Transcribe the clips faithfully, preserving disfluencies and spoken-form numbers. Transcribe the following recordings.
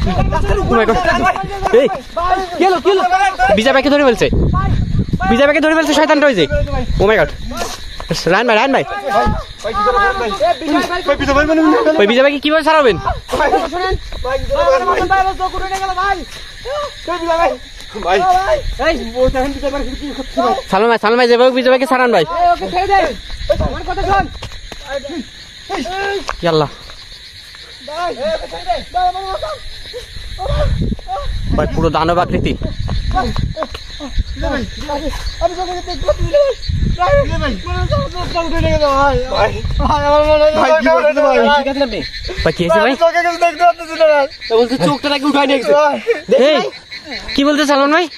বিজয় ভাইকে ধরে ফেলছে, বিজয় ভাইকে ধরে ফেলছে শয়তানটা ওই যে। ও মাই গড, রান ভাই রান ভাই, ওই বিজয় ভাইকে কিভাবে ছাড়াবেন? সালমান ভাই, সালমান ভাই যেভাবে বিজয় ভাইকে ছাড়ান ভাই। আল্লাহ ভাই, পুরো দানব আকৃতি। কি বলতে সালমান ভাই?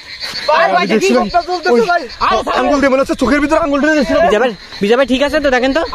চোখের ভিতরে আঙুল বিজয় ভাই ঠিক আছে তো? দেখেন তো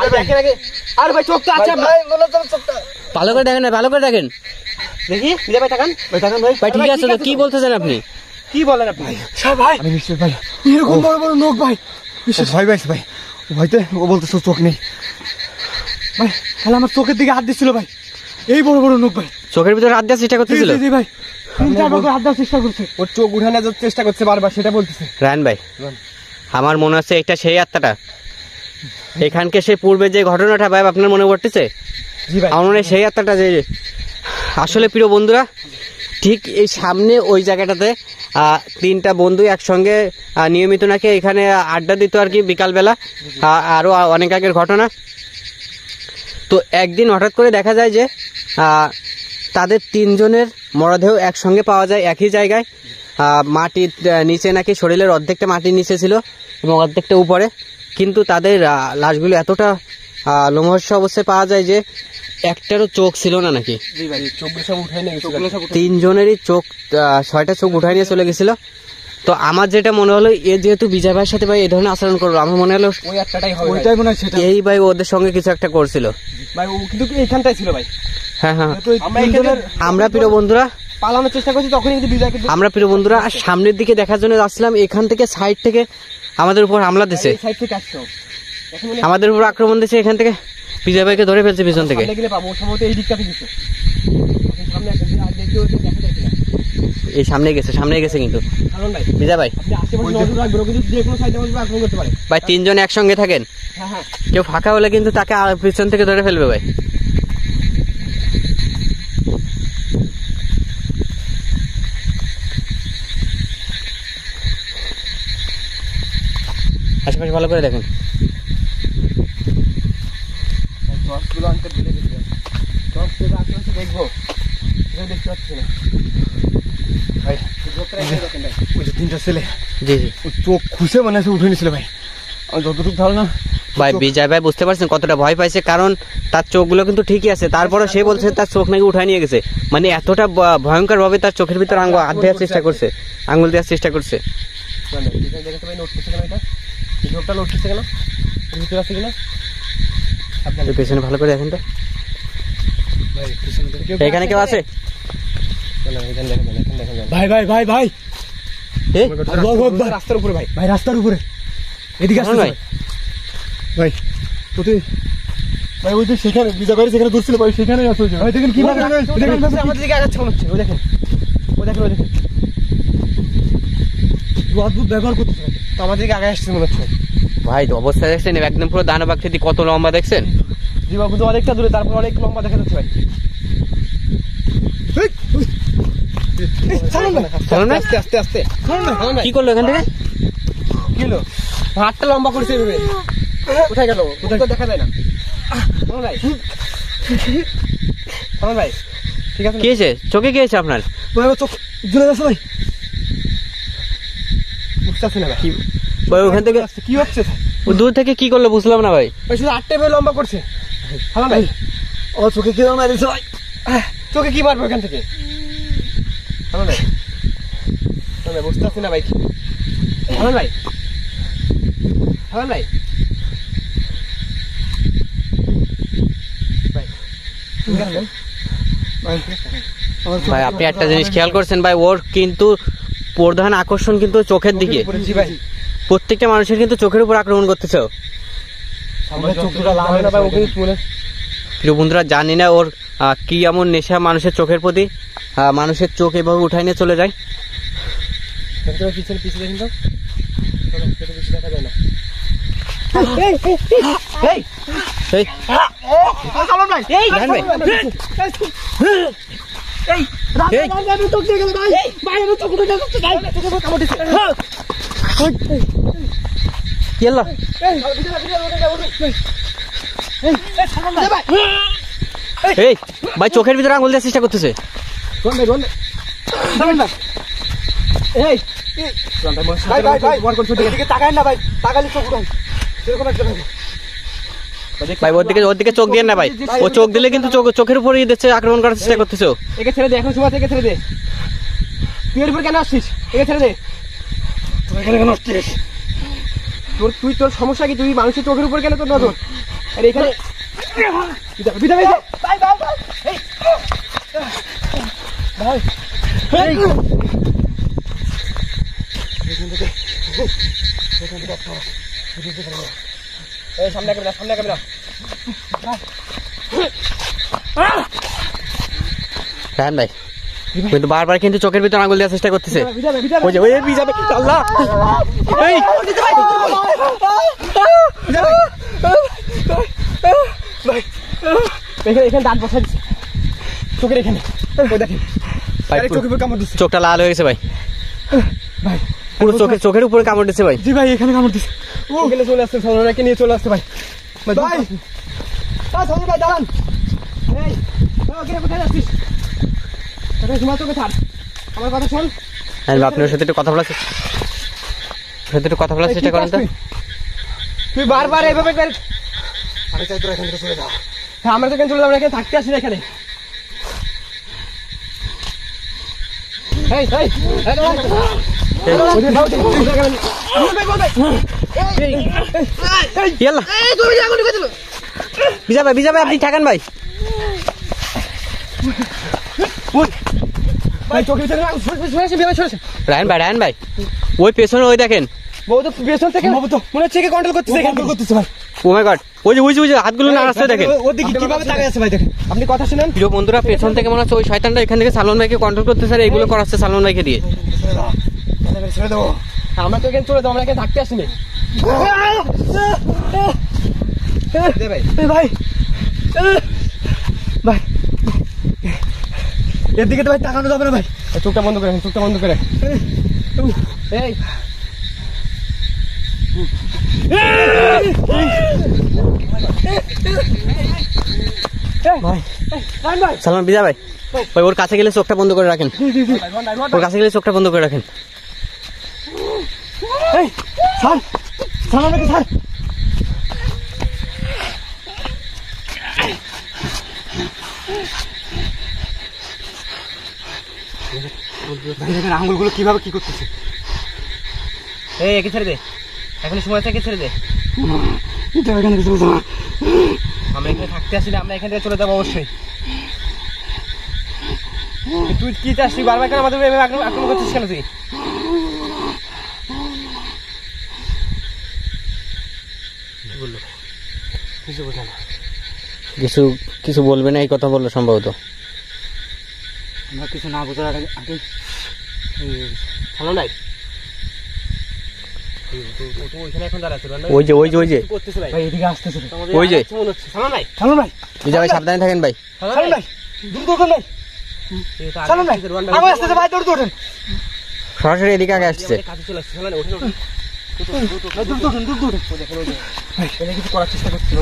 ভালো করে দেখেন, ভালো করে দেখেন, দেখি বিজয় ভাই তাকান ভাই, ঠিক আছে তো? কি বলতেছেন আপনি? কি বলেন আপনি? ভাই ভাই এরকম বড় বড় নখ ভাই, ভয় পাইছে ভাই, ভয়তে ও বলতেছে চোখ নেই ভাই। তাহলে আমার চোখের দিকে হাত দিচ্ছিল ভাই, এই বড় বড় নখ ভাই, চোখের ভিতরে হাত দেওয়ার চেষ্টা করতেছিল ভাই, হাত দেওয়ার চেষ্টা করছে, ওর চোখ উঠানোর চেষ্টা করছে বারবার, সেটা বলতেছে। রায়ন ভাই, আমার মনে হচ্ছে এটা সেই আত্মাটা, এখানকে সে পূর্বে যে ঘটনাটা ভাই আপনার মনে পড়তেছে? আমার মনে হয় সেই আত্মাটা। যে আসলে প্রিয় বন্ধুরা, ঠিক এই সামনে ওই জায়গাটাতে তিনটা বন্ধু একসঙ্গে নিয়মিত নাকি এখানে আড্ডা দিত আর কি বিকালবেলা, আরও অনেক আগের ঘটনা। তো একদিন হঠাৎ করে দেখা যায় যে তাদের তিনজনের মরদেহ একসঙ্গে পাওয়া যায় একই জায়গায়, মাটির নিচে নাকি শরীরের অর্ধেকটা মাটির নিচে ছিল এবং অর্ধেকটা উপরে, কিন্তু তাদের লাশগুলো এতটা লোমহর্ষ অবস্থায় পাওয়া যায় যে একটারও চোখ ছিল না নাকি, তিনজনেরই চোখ, ছয়টা চোখ উঠাই নিয়ে চলে গেছিল। তো আমার যেটা মনে হলো, এ যেহেতু বিজয় ভাইয়ের সাথে ভাই এই ধরনের আচরণ করলো, আমার মনে হলো এই ভাই ওদের সঙ্গে কিছু একটা করছিল ভাই, ও কিন্তু এইখানটাই ছিল ভাই। হ্যাঁ হ্যাঁ, আমরা প্রিয় বন্ধুরা পালানোর চেষ্টা করছি, তখন কিন্তু বিজয়কে আমরা প্রিয় বন্ধুরা সামনের দিকে দেখার জন্য যাচ্ছিলাম, এখান থেকে সাইড থেকে আমাদের উপর হামলা দিছে, আমাদের উপর আক্রমণ দিচ্ছে, এখান থেকে বিজয় ভাইকে ধরে ফেলছে পিছন থেকে। এই সামনে গেছে, সামনে গেছে কিন্তু বিজয় ভাই। ভাই তিনজন একসঙ্গে থাকেন, কেউ ফাঁকা হলে কিন্তু তাকে পিছন থেকে ধরে ফেলবে ভাই। আশেপাশে ভালো করে দেখেন। তিনটা ছেলে জি জি চোখ খুশে মনে হচ্ছে উঠে নিছিল ভাই, যতটুকু ধারণা ভাই। বিজয় ভাই বুঝতে পারছেন কতটা ভয় পাইছে, কারণ তার চোখগুলো কিন্তু ঠিকই আছে, তারপরে সে বলছে তার চোখ নাকি উঠায় নিয়ে গেছে, মানে এতটা ভয়ঙ্কর ভাবে তার চোখের ভিতরে আঙুল হাত দেওয়ার চেষ্টা করছে, আঙুল দেওয়ার চেষ্টা করছে। পেছনে ভালো করে দেখেন তো, এখানে কেউ আছে? ভাই ভাই ভাই ভাই রাস্তার উপরে ভাই, ভাই রাস্তার উপরে এদিকে আসুন ভাই। ভাই ভাই ওই যে সেখানে বিজয় ভাই যেখানে দূরছিল ভাই, সেখানেই আসছে ভাই। দেখেন কি আমাদের দিকে আগাচ্ছে মনে হচ্ছে, ওই দেখেন ওই দেখেন ওই দেখেন অদ্ভুত ব্যবহার করতেছে, তো আমাদের দিকে আগে আসছে মনে হচ্ছে ভাই। অবস্থা দেখছেন একদম পুরো দানব আকৃতি, কত লম্বা দেখছেন? জি বাবু, তো অনেকটা দূরে, তারপর অনেক লম্বা দেখা যাচ্ছে ভাই। আস্তে আস্তে কি করলো এখান থেকে? কি হলো? হাতটা লম্বা করছে, কোথায় গেল? কোথায় দেখা যায় না ভাই। ভাই ঠিক আছে, কি হয়েছে? চোখে কি হয়েছে আপনার? চোখ জ্বলে যাচ্ছে ভাই, বুঝতেছি না ভাই। ওখান থেকে কি হচ্ছে? দূর থেকে কি করলো বুঝলাম না ভাই। ভাই শুধু আটটা ভাই লম্বা করছে ভাই। ও চোখে কি মারিছে ভাই? চোখে কি মারবে ওখান থেকে? ভাই বুঝতেছি না ভাই। ভাই ভাই ভাই ভাই আপনি একটা জিনিস খেয়াল করছেন ভাই, ওর কিন্তু প্রধান আকর্ষণ কিন্তু চোখের দিকে। প্রত্যেকটা মানুষের কিন্তু চোখের উপর আক্রমণ করতেছে। প্রিয় বন্ধুরা, জানি না ওর কি এমন নেশা মানুষের চোখের প্রতি, আহ, মানুষের চোখ এভাবে উঠাই নিয়ে চলে যায়। পিছনে পিছনে দেখেন তো, বেশি দেখা যায় না। এই, সালমান ভাই, এই রায়হান ভাই, এই রায়হান ভাই চোখ দিয়ে গেল ভাই, ভাই আমি চোখ দিয়ে যাচ্ছে ভাই, চোখে পুরো কামড় দিছে। কি হলো? এই ভিতরে ভিতরে ওটা ওটা এই এই সালমান ভাই, এই ভাই চোখের ভিতরে আঙুল দেওয়ার চেষ্টা করতেছে। কোন ভাই কোন সালমান ভাই, এই ভাই ভাই ভাই ওয়ার করছো, এদিকে তাকায় না ভাই, তাকালে চোখ উঠান এরকম একটা ভাই। ভাই ওর দিকে ওর দিকে চোখ দিয়ে না ভাই, ও চোখ দিলে কিন্তু চোখ চোখের উপরে দিচ্ছে, আক্রমণ করার চেষ্টা করতেছে। একে ছেড়ে দে, এখন সময় থেকে ছেড়ে দে। তুই এর উপর কেন আসছিস? একে ছেড়ে দে। তুই এখানে কেন আসছিস? তোর তুই তোর সমস্যা কি? তুই মানুষের চোখের উপর কেন তোর নজর? আর এখানে বিদা ভাই ভাই ভাই ভাই এই ভাই এই এখান থেকে এখান থেকে একটা এই সামনে ক্যামেরা, সামনে ক্যামেরা। রায়হান ভাই কিন্তু বারবার কিন্তু চোখের ভিতরে আঙুল দেওয়ার চেষ্টা করতেছে। ওই যে ওই বিজাবে, আল্লাহ এই এখানে এখানে দাঁত বসা দিচ্ছে চোখের এখানে, ওই দেখেন ভাই আরে চোখের উপর কামড় দিচ্ছে চোখটা লাল হয়ে গেছে ভাই, ভাই। পুরো চোখের চোখের উপরে কামড় দিচ্ছে ভাই। জি ভাই এখানে কামড় দিচ্ছে, ওখানে চলে আসছে, সালমানকে নিয়ে চলে আসছে ভাই। ভাই ভাই সালমান ভাই দাঁড়ান, এই ওখানে কোথায় যাচ্ছিস? তোকে সময় তোকে ছাড়, আমার কথা শোন। হ্যাঁ আপনি ওর সাথে একটু কথা বলার চেষ্টা ওর সাথে একটু কথা বলার চেষ্টা করেন তো। তুই বারবার এভাবে কর, আমি চাই তোরা এখান থেকে চলে যা। হ্যাঁ আমরা তো এখানে চলে যাবো, এখানে থাকতে আসি না এখানে। এই এই বিজা ভাই বিজা ভাই আপনি থাকেন ভাই। রায়হান ভাই রায়হান ভাই ওই পেছনে ওই দেখেন, পেছন থেকে মনে হচ্ছে কন্ট্রোল করতেছে, কন্ট্রোল করতেছে ভাই। ও মাই গড, ওই যে ওই যে ওই যে হাতগুলো নাড়াচ্ছে দেখেন। ওদিকে কিভাবে তাকায় আছে ভাই দেখেন, আপনি কথা শুনেন। প্রিয় বন্ধুরা পেছন থেকে মনে হচ্ছে ওই শয়তানটা এখান থেকে সালমান ভাইকে কন্ট্রোল করতেছে আর এগুলো করাচ্ছে সালমান ভাইকে দিয়ে। ছেড়ে দেবো, আমরা তো এখানে চলে যাবো, আমরা এখানে থাকতে আসিনি ভাই। ভাই ভাই এর দিকে তো ভাই তাকানো যাবে না ভাই, চোখটা বন্ধ করে, চোখটা বন্ধ করে। এই সালমান বিজা ভাই ভাই ওর কাছে গেলে চোখটা বন্ধ করে রাখেন, ওর কাছে গেলে চোখটা বন্ধ করে রাখেন। এই ছাড়, ছাড় আমাকে ছাড়। আঙুলগুলো কিভাবে কি করতেছে? এই একে ছেড়ে দে, এখন সময় থেকে ছেড়ে দে। আমরা এখানে থাকতে আসি না, আমরা এখান থেকে চলে যাবো অবশ্যই। তুই কি চাস? তুই বারবার কেন আমাদের আক্রমণ করছিস কেন? তুই কিছু কিছু বলবে না এই কথা বললো সম্ভবত। আমরা কিছু না বোঝার আগে আগে ভালো নাই। ওই যে ওই যে ওই যে এদিকে আসতেছে, ওই যে সালমান ভাই, সালমান ভাই বিজা ভাই সাবধানে থাকেন ভাই। সালমান ভাই দ্রুত ওঠেন ভাই, সালমান ভাই আগে আসতেছে ভাই, দ্রুত ওঠেন, সরাসরি এদিকে আগে আসছে। দ্রুত ওঠেন, দ্রুত ওঠেন ভাই, এটা কিছু করার চেষ্টা করছিল,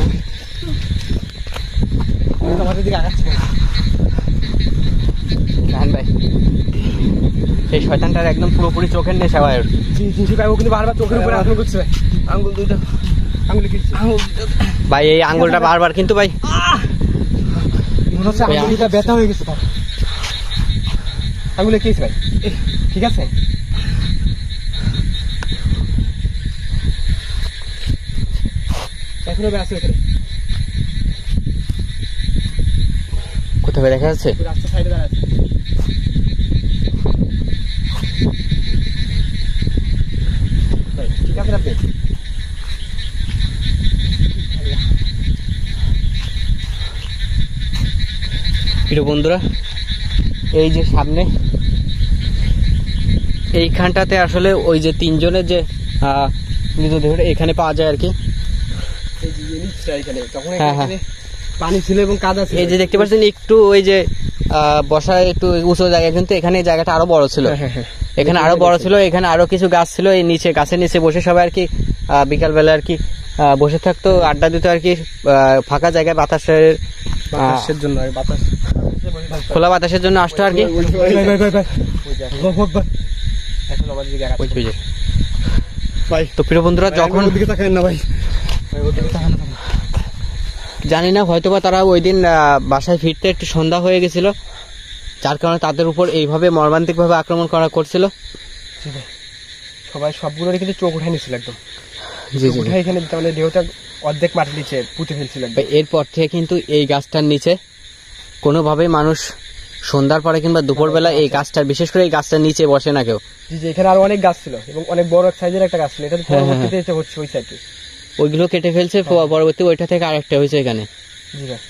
আমাদের দিকে আগাচ্ছে রায়হান ভাই সেই শয়তানটার একদম পুরোপুরি চোখের নেশা ভাই। ও কিন্তু বারবার চোখের উপরে আক্রমণ করছে ভাই, আঙ্গুল দুইটা আঙ্গুলে কি আঙ্গুল ভাই এই আঙ্গুলটা বারবার কিন্তু ভাই মনে হচ্ছে আঙ্গুলটা ব্যথা হয়ে গেছে তার। আঙ্গুলে কি ভাই? ঠিক আছে এখনো আছে এখানে, কোথায় দেখা যাচ্ছে? রাস্তার সাইডে দাঁড়া আছে। ঠিক আছে আপনি প্রিয় বন্ধুরা এই যে সামনে এইখানটাতে আসলে ওই যে তিনজনের যে আহ, মৃতদেহটা এখানে পাওয়া যায় আর কি। এই যে নিচটা এখানে তখন হ্যাঁ, এখানে পানি ছিল এবং কাদা ছিল। এই যে দেখতে পাচ্ছেন একটু ওই যে আহ, বসার একটু উঁচু জায়গা, কিন্তু এখানে এই জায়গাটা আরো বড় ছিল। হ্যাঁ, হ্যাঁ, হ্যাঁ। এখানে আরো বড় ছিল, এখানে আরো কিছু গাছ ছিল। এই নিচে গাছের নিচে বসে সবাই আর কি বিকাল বেলা আর কি আহ, বসে থাকতো, আড্ডা দিত আর কি। আহ, ফাঁকা জায়গায় বাতাসের বাতাসের জন্য আর বাতাস বাতাসে বসে থাকতো। খোলা বাতাসের জন্য আসতো আর কি। ভাই ভাই ভাই ভাই ওই যে আল্লাহু আকবার। এখন আমাদের দিকে আঘাত ওই যে, ওই যে। ভাই তো প্রিয় বন্ধুরা, যখন ওদিকে তাকান না ভাই, ভাই ওদিকে তাকান না। জানি না হয়তোবা তারা ওই দিন আহ, বাসায় ফিরতে একটু সন্ধ্যা হয়ে গেছিল, যার কারণে তাদের উপর এইভাবে মর্মান্তিক ভাবে আক্রমণ করা করছিল। জি ভাই, সবাই সবগুলোরই কিন্তু চোখ উঠাই নিছিল একদম। জি জি উঠাই এখানে তাহলে দেহটা অর্ধেক মাটির নিচে পুঁতে ফেলছিল একদম। ভাই, এরপর থেকে কিন্তু এই গাছটার নিচে কোনোভাবেই মানুষ সন্ধ্যার পরে কিংবা দুপুরবেলা এই গাছটার, বিশেষ করে এই গাছটার নিচে বসে না কেউ। জি জি, এখানে আরো অনেক গাছ ছিল এবং অনেক বড় সাইজের একটা গাছ ছিল। এটা তো হ্যাঁ, হ্যাঁ, পরবর্তীতে এটা হচ্ছে ওই সাইডে। ওইগুলো কেটে ফেলছে, পরবর্তী ওইটা থেকে আরেকটা হয়েছে এখানে। জি ভাই,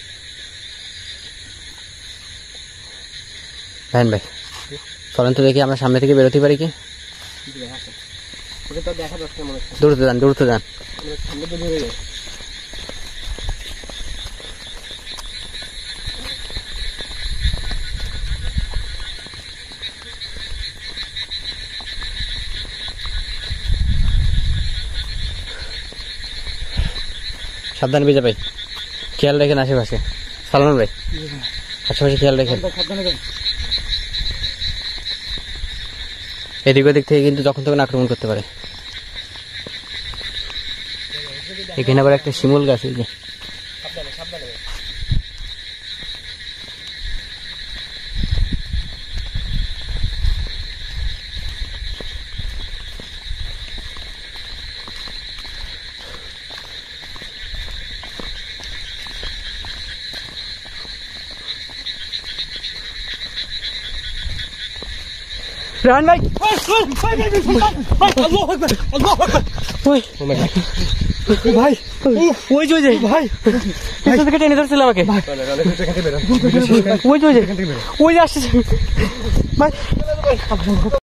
হ্যাঁ ভাই, চলেন তো দেখি আমরা সামনে থেকে বেরোতে পারি কি। জি ভাই, আসেন। ওটা তো দেখা যাচ্ছে না মনে হচ্ছে। দ্রুত যান, দ্রুত যান। আমরা সামনে তো বেরিয়ে যাই। সাবধানে বেজা ভাই, খেয়াল রাখেন আশেপাশে। সালমান ভাই, আশেপাশে খেয়াল রাখেন। সাবধানে যান। এদিক ওদিক থেকে কিন্তু যখন তখন আক্রমণ করতে পারে। এখানে আবার একটা শিমুল গাছ, এই যে সাবধানে সাবধানে যান। রান ভাই, আল্লাহু আকবার, আল্লাহু আকবার। ওই ভাই ওই যে, ওই যে ভাই, পেছন থেকে টেনে ধরছিল আমাকে। চলে চলে এখান থেকে বেরোন। ওই যে, ওই যে, এখান থেকে বেরোন। ওই যে আসছে ভাই।